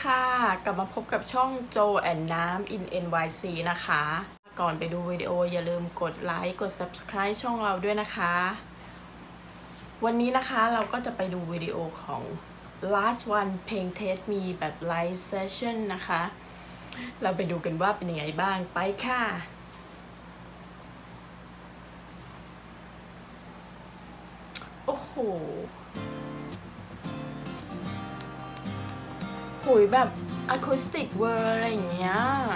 ค่ะกลับมาพบกับช่องโจแอนน้ำ in NYC นะคะก่อนไปดูวิดีโออย่าลืมกดไลค์กด Subscribe ช่องเราด้วยนะคะวันนี้นะคะเราก็จะไปดูวิดีโอของ Last One เพลง Taste Me แบบ Live Session นะคะเราไปดูกันว่าเป็นยังไงบ้างไปค่ะโอ้โหหุยแบบอะคูสติกเวอร์อะไรอย่างเงี้ย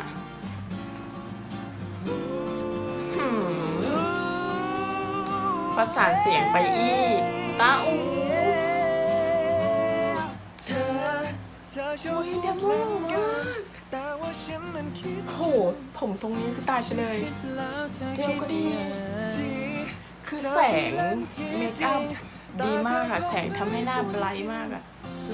ประสานเสียงไปอีกตาอูโอ้ยเดโมมากโหผมทรงนี้คือตายไปเลยเจลก็ดีคือแสงเมคอัพดีมากอะแสงทำให้หน้าไบรท์มากอะ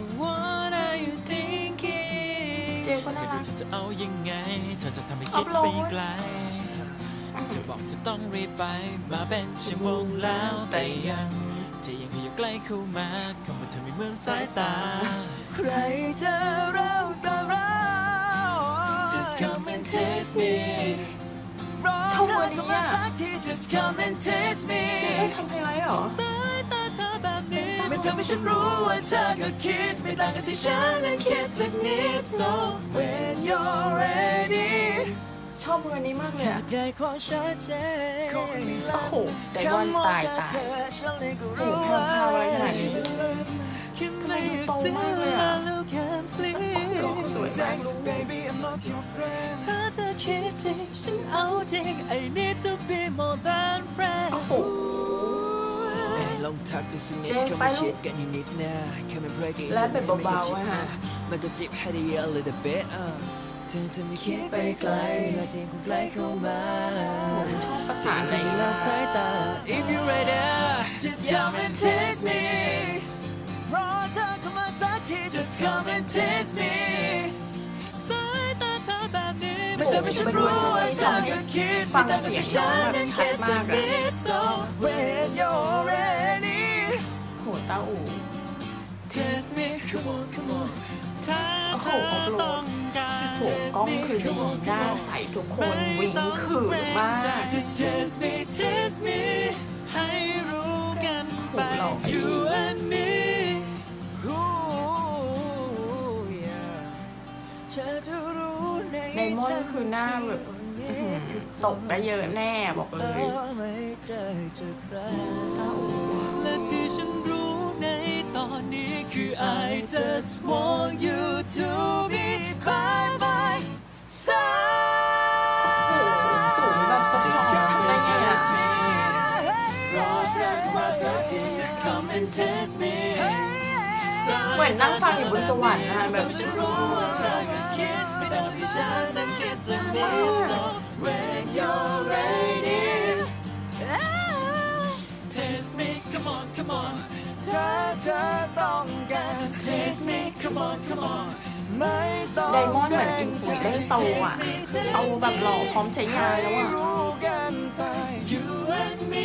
เจลก็น่ารักอัพโหลดเธอบอกเธอต้องรีบไปมาเป็นชั่วโมงแล้วแต่ยังจะยังอยู่ใกล้เข้ามาคำว่าเธอไม่เหมือนสายตาใครจะเราแต่เรา Just come and taste me รอเธอเข้ามาสักที Just come and taste me เจ๊ทำไฮไลท์เหรอสายตาเธอแบบนี้ไม่ทำให้ฉันรู้ว่าเธอก็คิดไม่ต่างกันที่ฉันนั้นคิดสักนิด So when you're ready ชอบเวอร์นี้มากเลยอะโอ้โหไดมอนด์ตายโอ้โหแพรวๆอะไรขนาดนี้ทำไมดูโตมากเลยอะโอ้โหสวยมากลูกถ้าเธอคิดจริงฉันเอาจริง I need to be more than friends โอ้โหลองทักดูสักนิดเข้ามาเชียร์กันนิดนะและเป็นเบาๆอะฮะมันก็สิบให้ได้เยอะเลยแต่เบ๊ะเธอจะไม่คิดไปไกลและเธอคงใกล้เข้ามาชอบประสานอะไรละสายตา If you ready just come and taste me รอเธอเข้ามาสักที just come and taste me สายตาเธอแบบนี้ไม่ทำให้ฉันรู้ว่าเธอก็คิดฟังเสียงน้องแบบชัดมากอะ So when you're ready โหตาอู่ Taste me come on come on ถ้าเธอต้องการโหกล้องคือดีหน้าใสทุกคนวิ่งขื่อมาก Just taste me taste me ให้รู้กันไป You and me เธอจะรู้ในไดมอนด์คือหน้าแบบตกได้เยอะแน่บอกเลยและที่ฉันรู้ในตอนนี้คือ I just want you to be by my side สูงแบบสปอร์ตทำได้ไงอะเหมือนนั่งฟังอยู่บนสวรรค์นะคะแบบ Taste me come on come on ถ้าเธอต้องการ Just taste me come on come on ไม่ต้องไดมอนด์เหมือนอินปุยเล่นโตอ่ะเอาแบบหล่อพร้อมใช้งานแล้วอ่ะ You and me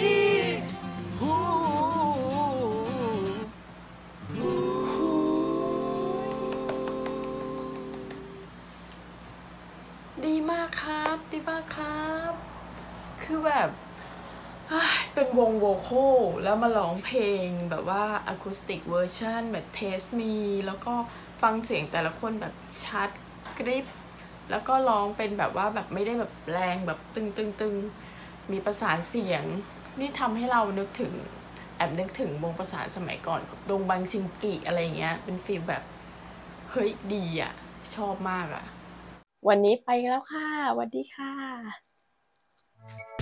ดีมากครับดีมากครับคือแบบเป็นวงโวคอลแล้วมาร้องเพลงแบบว่าอะคูสติกเวอร์ชันแบบ Taste Me แล้วก็ฟังเสียงแต่ละคนแบบชัดกริบแล้วก็ร้องเป็นแบบว่าแบบไม่ได้แบบแรงแบบตึงมีประสานเสียงนี่ทำให้เรานึกถึงนึกถึงวงประสานสมัยก่อนดงบังชิงกิอะไรเงี้ยเป็นฟีลแบบเฮ้ยดีอ่ะชอบมากอ่ะวันนี้ไปแล้วค่ะสวัสดีค่ะ